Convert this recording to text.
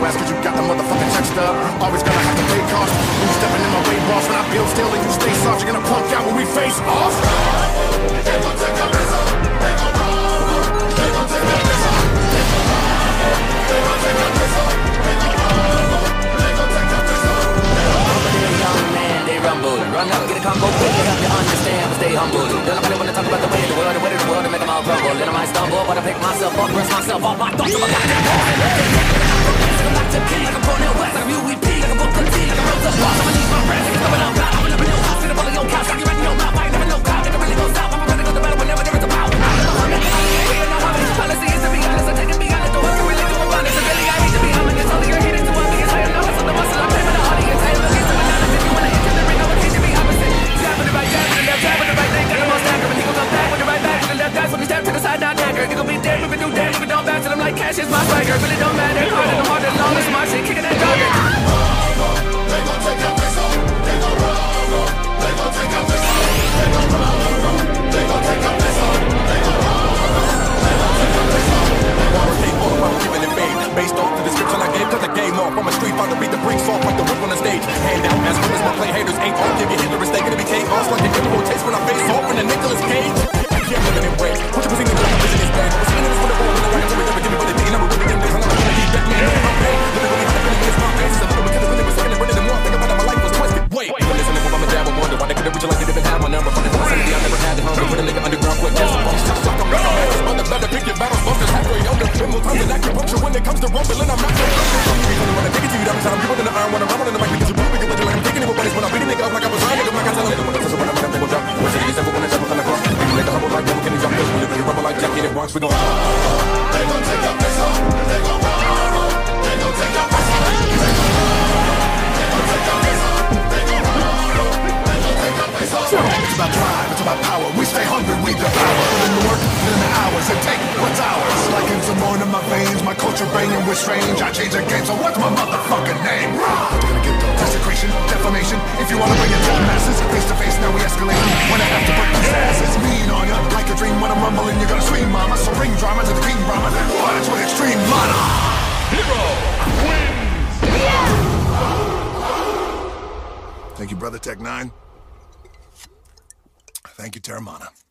ass cause you got the motherfucking check stub. Always gonna have to pay cost. You stepping in my way, boss. When I build still and you stay soft, you're gonna punk out when we face off. They gon' take your piss off. They gon' roll. They gon' take your piss off. They gon' roll. They gon' take your piss off. They gon' roll. They gon' take your piss off. They're a young man, they rumble. Run up, get a combo quick, they help you understand, but stay humble. Don't nobody wanna talk about the way of the world, the way of the world, to make them all crumble. Then I might stumble, but I pick myself up, brush myself off my thoughts of a goddamn ball. Like a king, like a Cornel West, like a UEP, like a Booker T, like a Rosa Parks. I'ma need my breath, it's coming out loud. I'm in your house, sit up on your couch, like you right in your mouth. I ain't never know crowd, never really goes south. I'm ready to go to battle whenever there is a power. We don't know how many policy is to be honest. I take it beyond it, though I can really do a bonus. And really I hate to be honest, it's only your heat into one thing. It's how you know it's on the muscle, I'm paying for the audience. I ain't looking to another, if you wanna enter the ring, I would teach you be opposite. Jab with the right, jab with the left, jab with the right, they got the most dagger. And he gon' come back with the right back with the left, that's when he step to the side, not dagger. He gon' be dead, moving do dead, moving don't back till I'm like cash is my swagger. Really don't matter, harder, the harder, the longest, my shit, kicking that dogger. They gon' take your piss off. They gon' roll. They gon' take your piss off. They gon' roll. They gon' take your piss off. They gon' roll. They gon' take your piss off. I'm giving it fade based off the description I gave. Cut the game off. I'm a street fighter, beat the brakes off like the whip on the stage. Hand out as quick as my play haters ain't all. Give you Hitler, they gonna be chaos like the Hitler taste when I face off in the Nicolas Cage. Yeah, living in break. Put your position in the business bag. I'm spinning this for the ball when I ride until we never give me what they need. I'm really in this. I'm gonna keep that man in my pain. Living really hard, feeling it's my face. It's a little because it's really was feeling running more. Think about how my life was twisted. Wait, listening for my dad would wonder why they couldn't reach you like they didn't have my number. From the vicinity, I never had the hunger. Put a nigga underground quick. Just like I'm running. Better pick your battles, busters halfway older. Been more time than acupuncture when it comes to rumbling. I'm not gonna when I take it to you down time. People in the iron when I'm rumbling the mic because you're moving. Like I'm taking it with buddies when I beat a nigga up like I was running. I'm like I tell a nigga when I'm when I'm gonna drop. What's it is ever when it's ever gonna cross. People like the humble like them, can you jump this? We live in rumble like Jackie in the Bronx. We gon' they gon' take your piss off. They gon' roll. They gon' take your piss off. They gon' roll. They gon' take your piss off. They gon' roll. They gon' take your piss off. It's about drive, it's about power. We stay hungry, we devour. Put in the work, put in the hours, and take what's ours. Like in some more in my veins, my culture banging with strange. I change the game, so what's my motherfucking name? We're gonna get the desecration, defamation. If you wanna bring it to the masses, face to face, now we escalating. When I have to break these asses, mean on ya. Like a dream when I'm rumbling, you're gonna scream, mama. So bring drama to the king, Brahma. Watch with extreme mana. Hero wins! Thank you, Brother Tech 9. Thank you, Terramana.